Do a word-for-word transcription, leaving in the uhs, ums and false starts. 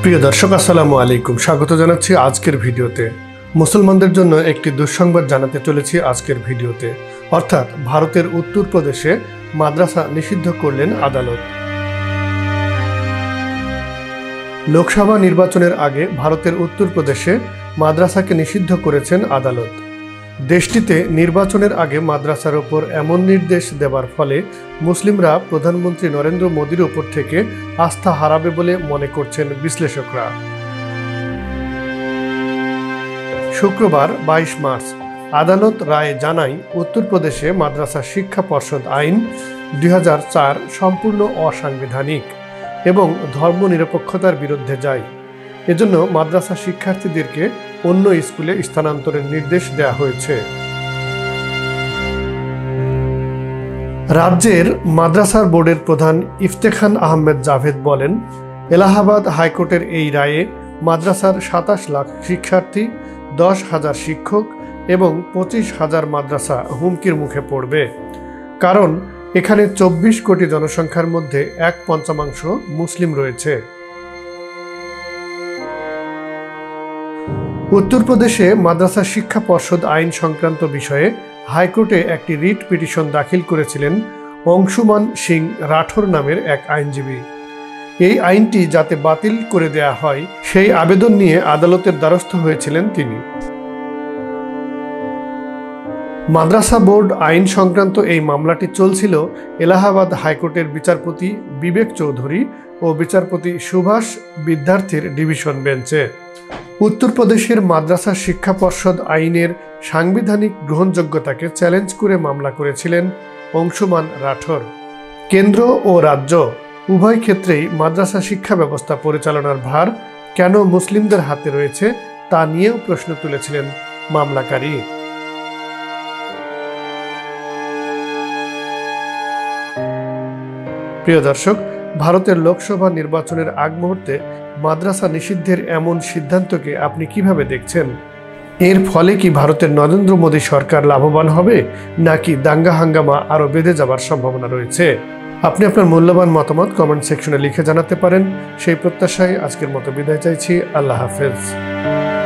প্রিয় দর্শক, আসসালামু আলাইকুম। স্বাগত জানাচ্ছি আজকের ভিডিওতে। মুসলমানদের জন্য একটি দুঃসংবাদ জানাতে চলেছি আজকের ভিডিওতে, অর্থাৎ ভারতের উত্তরপ্রদেশে মাদ্রাসা নিষিদ্ধ করলেন আদালত। লোকসভা নির্বাচনের আগে ভারতের উত্তরপ্রদেশে মাদ্রাসাকে নিষিদ্ধ করেছেন আদালত। দেশটিতে নির্বাচনের আগে মাদ্রাসার ওপর এমন নির্দেশ দেওয়ার ফলে মুসলিমরা প্রধানমন্ত্রী নরেন্দ্র মোদীর ওপর থেকে আস্থা হারাবে বলে মনে করছেন বিশ্লেষকরা। শুক্রবার বাইশ মার্চ আদালত রায়ে জানায়, উত্তরপ্রদেশে মাদ্রাসা শিক্ষা পর্ষদ আইন দুই হাজার চার সম্পূর্ণ অসাংবিধানিক এবং ধর্মনিরপেক্ষতার বিরুদ্ধে যায়। এজন্য মাদ্রাসা শিক্ষার্থীদেরকে অন্য স্কুলে স্থানান্তরের নির্দেশ দেওয়া হয়েছে। রাজ্যের মাদ্রাসার বোর্ডের প্রধান ইফতেখান আহমেদ জাভেদ বলেন, এলাহাবাদ হাইকোর্টের এই রায়ে মাদ্রাসার সাতাশ লাখ শিক্ষার্থী, দশ হাজার শিক্ষক এবং পঁচিশ হাজার মাদ্রাসা হুমকির মুখে পড়বে। কারণ এখানে চব্বিশ কোটি জনসংখ্যার মধ্যে এক পঞ্চমাংশ মুসলিম রয়েছে। উত্তরপ্রদেশে মাদ্রাসা শিক্ষা পর্ষদ আইন সংক্রান্ত বিষয়ে হাইকোর্টে একটি রিট পিটিশন দাখিল করেছিলেন অংশুমান সিং রাঠোর নামের এক আইনজীবী। এই আইনটি যাতে বাতিল করে দেয়া হয় সেই আবেদন নিয়ে আদালতের দ্বারস্থ হয়েছিলেন তিনি। মাদ্রাসা বোর্ড আইন সংক্রান্ত এই মামলাটি চলছিল এলাহাবাদ হাইকোর্টের বিচারপতি বিবেক চৌধুরী ও বিচারপতি সুভাষ বিদ্যার্থীর ডিভিশন বেঞ্চে। উত্তরপ্রদেশের মাদ্রাসা শিক্ষা পর্ষদ আইনের সাংবিধানিক গ্রহণযোগ্যতাকে চ্যালেঞ্জ করে মামলা করেছিলেন অংশুমান রাঠোর। কেন্দ্র ও রাজ্য উভয় ক্ষেত্রেই মাদ্রাসা শিক্ষা ব্যবস্থা পরিচালনার ভার কেন মুসলিমদের হাতে রয়েছে তা নিয়েও প্রশ্ন তুলেছিলেন মামলাকারী। প্রিয় দর্শক, ভারতের লোকসভা নির্বাচনের আগ মুহূর্তে মাদ্রাসা নিষিদ্ধের এমন সিদ্ধান্তকে আপনি কিভাবে দেখছেন? এর ফলে কি ভারতের নরেন্দ্র মোদী সরকার লাভবান হবে, নাকি দাঙ্গা হাঙ্গামা আরও বেড়ে যাবার সম্ভাবনা রয়েছে? আপনি আপনার মূল্যবান মতামত কমেন্ট সেকশনে লিখে জানাতে পারেন। সেই প্রত্যাশায় আজকের মতো বিদায় চাইছি। আল্লাহ হাফেজ।